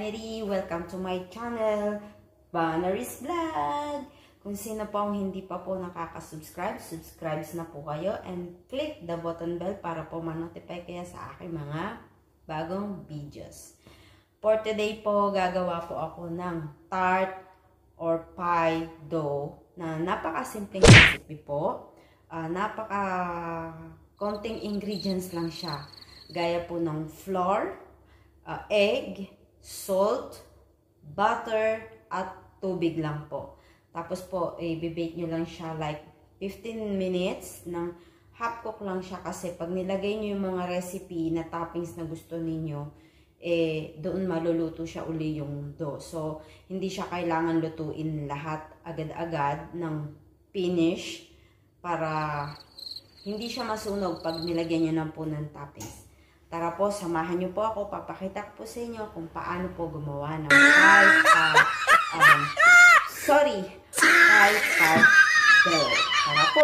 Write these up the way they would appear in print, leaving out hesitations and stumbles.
family! Welcome to my channel, Banaris Vlog! Kung sino po ang hindi pa po nakaka-subscribe, subscribe na po kayo and click the button bell para po ma-notify kayo sa aking mga bagong videos. For today po, gagawa po ako ng tart or pie dough na napaka-simpleng recipe po. Napaka-konting ingredients lang siya. Gaya po ng flour, egg, salt, butter, at tubig lang po. Tapos po, i-bake nyo lang siya like 15 minutes ng half cook lang siya kasi pag nilagay nyo yung mga recipe na toppings na gusto ninyo, doon maluluto siya uli yung dough. So, hindi siya kailangan lutuin lahat agad-agad ng finish para hindi siya masunog pag nilagyan nyo ng po ng toppings. Tara po, samahan nyo po ako. Papakita ko po sa inyo kung paano po gumawa ng pie dough. Tara po.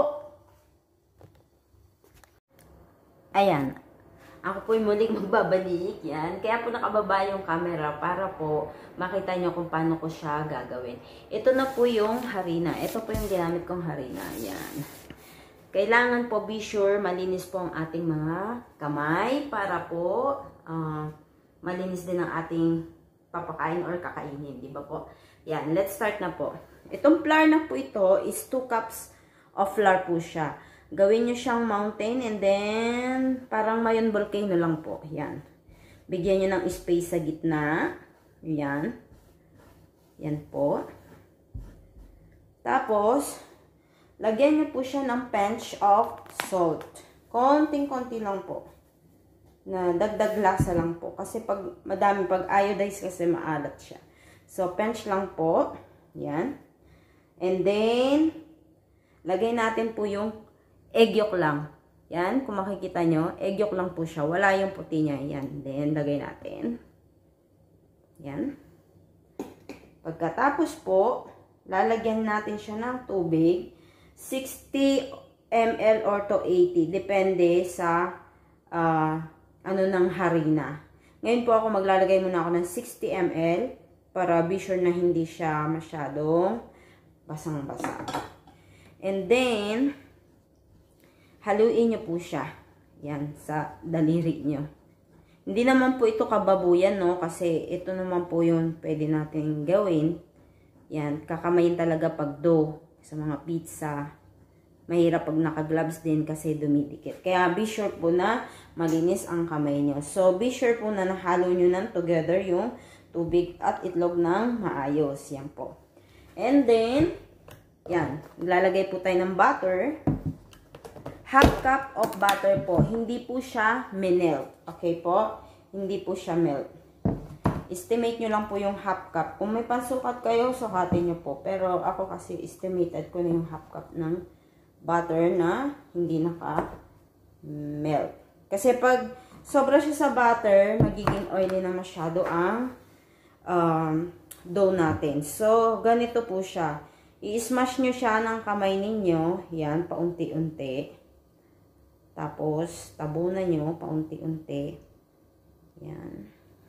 Ayan. Ako po yung muling magbabalik. Yan. Kaya po nakababa yung camera para po makita nyo kung paano ko siya gagawin. Ito na po yung harina. Ito po yung ginamit kong harina. Yan. Kailangan po be sure malinis po ang ating mga kamay para po malinis din ang ating papakain or kakainin, di ba po? Yan, let's start na po. Itong flour na po ito is 2 cups of flour po siya. Gawin nyo siyang mountain and then parang mayon volcano lang po. Yan. Bigyan nyo ng space sa gitna. Yan. Yan po. Tapos, lagyan nyo po siya ng pinch of salt. Konting-konti lang po. Na dagdag lasa lang po. Kasi pag madami, pag iodized kasi maalat siya. So, pinch lang po. Yan. And then, lagay natin po yung egg yolk lang. Yan. Kung makikita nyo, egg yolk lang po siya. Wala yung puti niya. Yan. Then, lagay natin. Yan. Pagkatapos po, lalagyan natin siya ng tubig. 60 ml or to 80. Depende sa ng harina. Ngayon po ako maglalagay muna ako ng 60 ml para be sure na hindi siya masyadong basang-basa. And then, haluin nyo po siya. Yan, sa daliri nyo. Hindi naman po ito kababuyan, no? Kasi ito naman po yung pwede natin gawin. Yan, kakamayin talaga pag dough. Sa mga pizza, mahirap pag naka-gloves din kasi dumidikit. Kaya be sure po na malinis ang kamay nyo. So, be sure po na nahalo nyo na together yung tubig at itlog ng maayos. Yan po. And then, yan. Lalagay po tayo ng butter. Half cup of butter po. Hindi po siya melt. Okay po? Hindi po siya melt. Estimate nyo lang po yung half cup. Kung may pansukat kayo, sukatin nyo po. Pero ako kasi estimated ko na yung half cup ng butter na hindi naka-melt. Kasi pag sobra siya sa butter, magiging oily na masyado ang dough natin. So, ganito po siya. I-smash nyo siya ng kamay ninyo. Yan, paunti-unti. Tapos, tabunan nyo paunti-unti. Yan.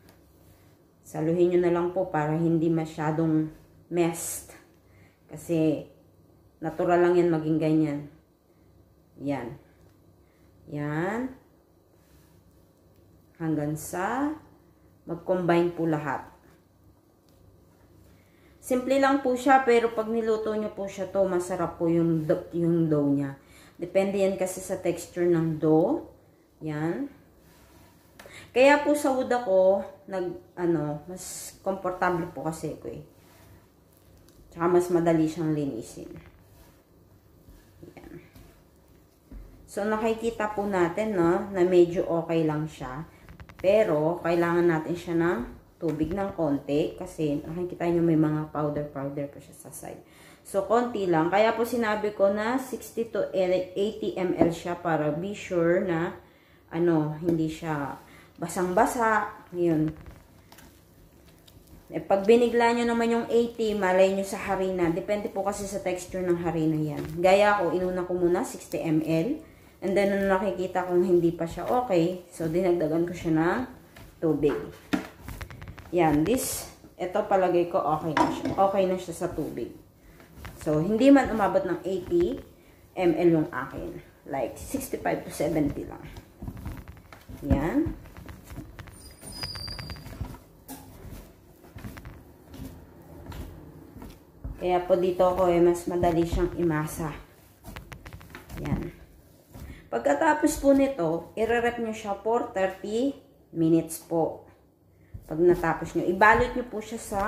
Saluhin nyo na lang po para hindi masyadong messed. Kasi, natural lang yan maging ganyan. Yan. Yan. Hanggang sa mag-combine po lahat. Simple lang po siya, pero pag niluto nyo po siya to, masarap po yung dough niya. Depende yan kasi sa texture ng dough. Yan. Kaya po sa wood ako, mas komportable po kasi ko eh. Tsaka mas madali siyang linisin. Yan. So, nakikita po natin, no, na medyo okay lang siya. Pero, kailangan natin siya ng tubig ng konti. Kasi, nakikita nyo may mga powder po siya sa side. So, konti lang. Kaya po sinabi ko na 60 to 80 ml siya para be sure na, hindi siya basang-basa. Yun. Pag binigla nyo naman yung 80, malay nyo sa harina. Depende po kasi sa texture ng harina yan. Gaya ko, inuna ko muna 60 ml. And then, nung nakikita kong hindi pa siya okay, so dinagdagan ko siya ng tubig. Yan, ito palagay ko okay na siya. Okay na siya sa tubig. So, hindi man umabot ng 80 ml yung akin. Like, 65 to 70 lang. Yan. Kaya po dito ko mas madali siyang imasa. Yan. Pagkatapos po nito, i-rep nyo siya for 30 minutes po. Pag natapos nyo, ibalot nyo po siya sa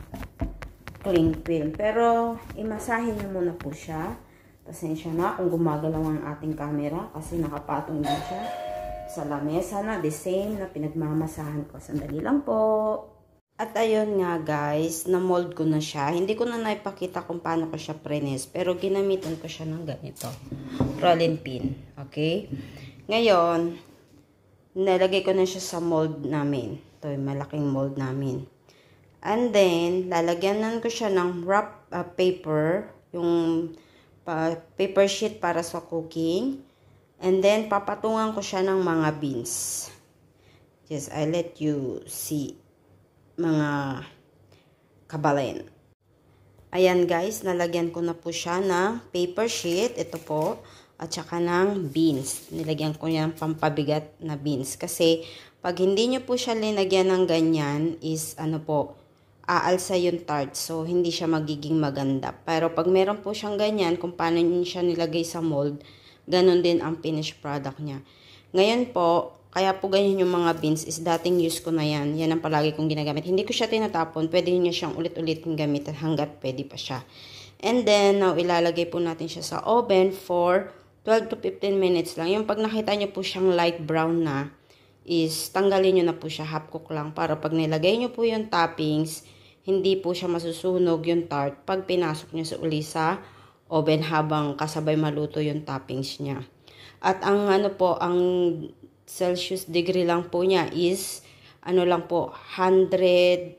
cling film. Pero, imasahin nyo muna po siya. Pasensya na kung gumagalaw ang ating camera kasi nakapatong din siya sa lamesa na the same na pinagmamasahan ko. Sandali lang po. At ayun nga guys, na-mold ko na siya. Hindi ko na naipakita kung paano ko siya prines. Pero ginamitan ko siya ng ganito. Rolling pin. Okay? Ngayon, nalagay ko na siya sa mold namin. Ito yung malaking mold namin. And then, lalagyanan ko siya ng wrap paper. Yung paper sheet para sa cooking. And then, papatungan ko siya ng mga beans. Yes, I let you see mga kabalen. Ayan guys, nalagyan ko na po siya ng paper sheet. Ito po. At saka ng beans. Nilagyan ko yan pampabigat na beans. Kasi pag hindi nyo po siya linagyan ng ganyan is aalsa yung tart. So hindi siya magiging maganda. Pero pag meron po siyang ganyan, kung paano nyo siya nilagay sa mold, ganun din ang finished product niya. Ngayon po, kaya po ganyan yung mga beans is dating use ko na yan. Yan ang palagi kong ginagamit. Hindi ko siya tinatapon. Pwede nyo siyang ulit-ulit gamitin hanggat pwede pa siya. And then, now ilalagay po natin siya sa oven for 12 to 15 minutes lang. Yung pag nakita nyo po siyang light brown na, is tanggalin nyo na po siya. Half cook lang. Para pag nilagay nyo po yung toppings, hindi po siya masusunog yung tart pag pinasok nyo sa uli sa oven habang kasabay maluto yung toppings niya. At ang ang Celsius degree lang po niya is, lang po, 170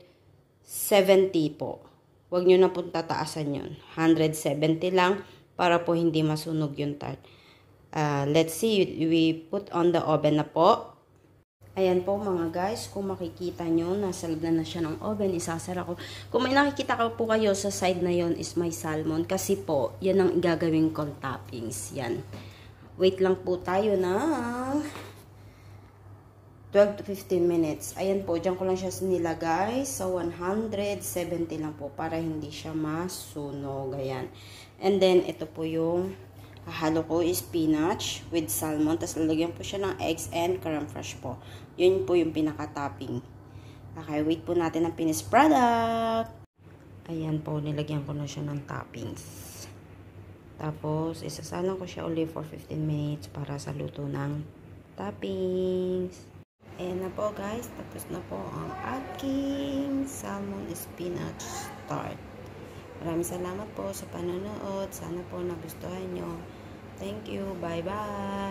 po. Huwag nyo na po tataasan yun. 170 lang para po hindi masunog yung tart. Let's see, we put on the oven na po. Ayan po mga guys, kung makikita nyo, nasa loob na siya ng oven, isasara ko. Kung may nakikita ko po kayo sa side na yon is may salmon. Kasi po, yan ang gagawin kong toppings. Yan. Wait lang po tayo na 12 to 15 minutes. Ayan po, dyan ko lang siya nilagay sa 170 lang po para hindi siya masunog. Ayan. And then, ito po yung halo ko is spinach with salmon. Tapos lalagyan po siya ng eggs and crème fraîche po. Yun po yung pinaka-topping. Okay, wait po natin ang finished product. Ayan po, nilagyan ko na siya ng toppings. Tapos, isasalang ko siya ulit for 15 minutes para sa luto ng toppings. Ayan na po guys, tapos na po ang aking salmon spinach tart. Maraming salamat po sa panonood. Sana po nagustuhan nyo. Thank you. Bye-bye.